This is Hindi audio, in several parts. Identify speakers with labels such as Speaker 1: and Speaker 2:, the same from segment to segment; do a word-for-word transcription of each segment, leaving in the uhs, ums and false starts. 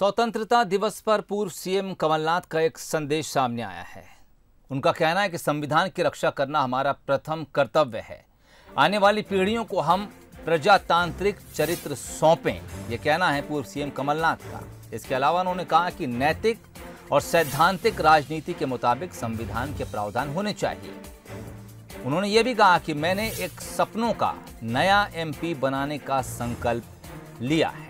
Speaker 1: स्वतंत्रता दिवस पर पूर्व सीएम कमलनाथ का एक संदेश सामने आया है। उनका कहना है कि संविधान की रक्षा करना हमारा प्रथम कर्तव्य है। आने वाली पीढ़ियों को हम प्रजातांत्रिक चरित्र सौंपें, यह कहना है पूर्व सीएम कमलनाथ का। इसके अलावा उन्होंने कहा कि नैतिक और सैद्धांतिक राजनीति के मुताबिक संविधान के प्रावधान होने चाहिए। उन्होंने ये भी कहा कि मैंने एक सपनों का नया एमपी बनाने का संकल्प लिया है।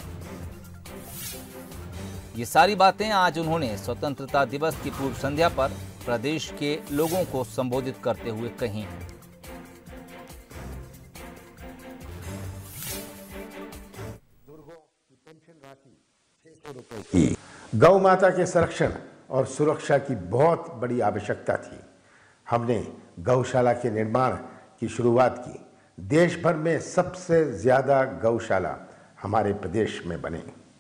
Speaker 1: ये सारी बातें आज उन्होंने स्वतंत्रता दिवस की पूर्व संध्या पर प्रदेश के लोगों को संबोधित करते हुए कही हैं।
Speaker 2: की गौ माता के संरक्षण और सुरक्षा की बहुत बड़ी आवश्यकता थी। हमने गौशाला के निर्माण की शुरुआत की। देश भर में सबसे ज्यादा गौशाला हमारे प्रदेश में बने।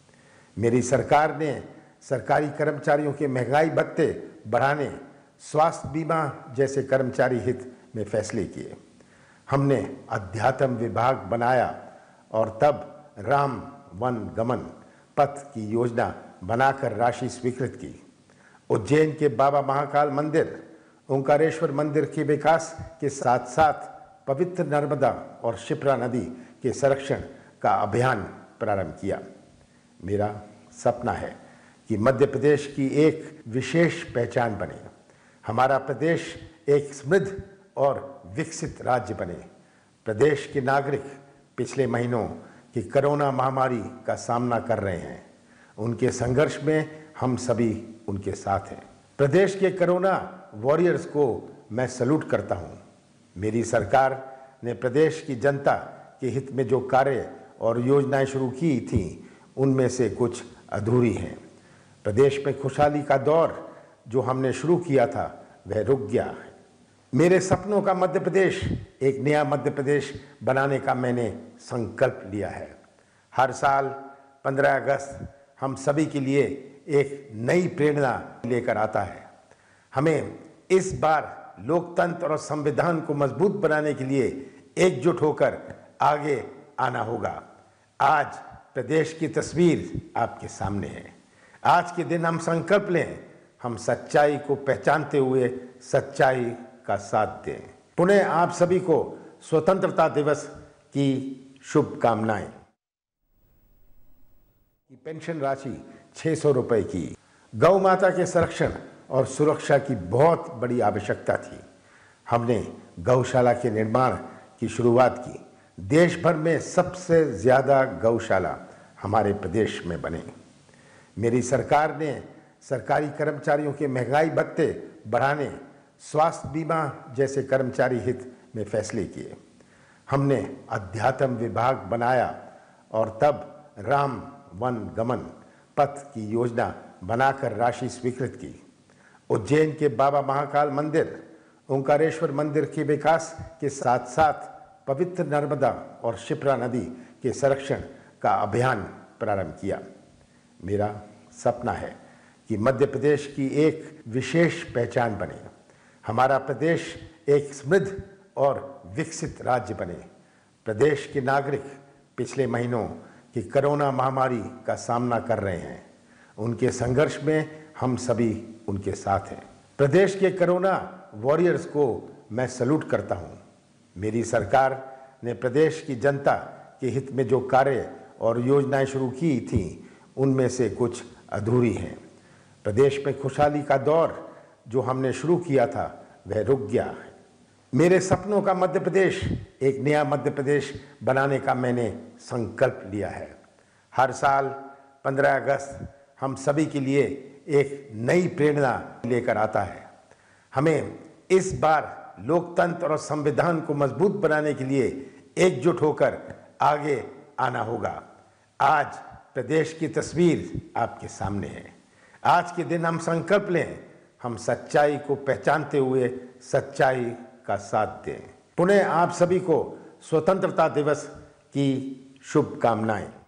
Speaker 2: मेरी सरकार ने सरकारी कर्मचारियों के महंगाई भत्ते बढ़ाने, स्वास्थ्य बीमा जैसे कर्मचारी हित में फैसले किए। हमने अध्यात्म विभाग बनाया और तब राम वन गमन पथ की योजना बनाकर राशि स्वीकृत की। उज्जैन के बाबा महाकाल मंदिर, ओंकारेश्वर मंदिर के विकास के साथ साथ पवित्र नर्मदा और शिप्रा नदी के संरक्षण का अभियान प्रारंभ किया। मेरा सपना है कि मध्य प्रदेश की एक विशेष पहचान बने। हमारा प्रदेश एक समृद्ध और विकसित राज्य बने। प्रदेश के नागरिक पिछले महीनों की कोरोना महामारी का सामना कर रहे हैं। उनके संघर्ष में हम सभी उनके साथ हैं। प्रदेश के कोरोना वॉरियर्स को मैं सैल्यूट करता हूं। मेरी सरकार ने प्रदेश की जनता के हित में जो कार्य और योजनाएं शुरू की थी, उनमें से कुछ अधूरी हैं। प्रदेश में खुशहाली का दौर जो हमने शुरू किया था, वह रुक गया है। मेरे सपनों का मध्य प्रदेश, एक नया मध्य प्रदेश बनाने का मैंने संकल्प लिया है। हर साल पंद्रह अगस्त हम सभी के लिए एक नई प्रेरणा लेकर आता है। हमें इस बार लोकतंत्र और संविधान को मजबूत बनाने के लिए एकजुट होकर आगे आना होगा। आज प्रदेश की तस्वीर आपके सामने है। आज के दिन हम संकल्प लें, हम सच्चाई को पहचानते हुए सच्चाई का साथ दें। पुनः आप सभी को स्वतंत्रता दिवस की शुभकामनाएं। पेंशन राशि छह सौ रुपए की। गौ माता के संरक्षण और सुरक्षा की बहुत बड़ी आवश्यकता थी। हमने गौशाला के निर्माण की शुरुआत की। देश भर में सबसे ज्यादा गौशाला हमारे प्रदेश में बने। मेरी सरकार ने सरकारी कर्मचारियों के महंगाई भत्ते बढ़ाने, स्वास्थ्य बीमा जैसे कर्मचारी हित में फैसले किए। हमने अध्यात्म विभाग बनाया और तब राम वन गमन पथ की योजना बनाकर राशि स्वीकृत की। उज्जैन के बाबा महाकाल मंदिर, ओंकारेश्वर मंदिर के विकास के साथ साथ पवित्र नर्मदा और शिप्रा नदी के संरक्षण का अभियान प्रारंभ किया। मेरा सपना है कि मध्य प्रदेश की एक विशेष पहचान बने। हमारा प्रदेश एक समृद्ध और विकसित राज्य बने। प्रदेश के नागरिक पिछले महीनों की कोरोना महामारी का सामना कर रहे हैं। उनके संघर्ष में हम सभी उनके साथ हैं। प्रदेश के कोरोना वॉरियर्स को मैं सैल्यूट करता हूं। मेरी सरकार ने प्रदेश की जनता के हित में जो कार्य और योजनाएं शुरू की थी, उनमें से कुछ अधूरी हैं। प्रदेश में खुशहाली का दौर जो हमने शुरू किया था, वह रुक गया है। मेरे सपनों का मध्य प्रदेश, एक नया मध्य प्रदेश बनाने का मैंने संकल्प लिया है। हर साल पंद्रह अगस्त हम सभी के लिए एक नई प्रेरणा लेकर आता है। हमें इस बार लोकतंत्र और संविधान को मजबूत बनाने के लिए एकजुट होकर आगे आना होगा। आज प्रदेश की तस्वीर आपके सामने है। आज के दिन हम संकल्प लें, हम सच्चाई को पहचानते हुए सच्चाई का साथ दें। पुनः आप सभी को स्वतंत्रता दिवस की शुभकामनाएं।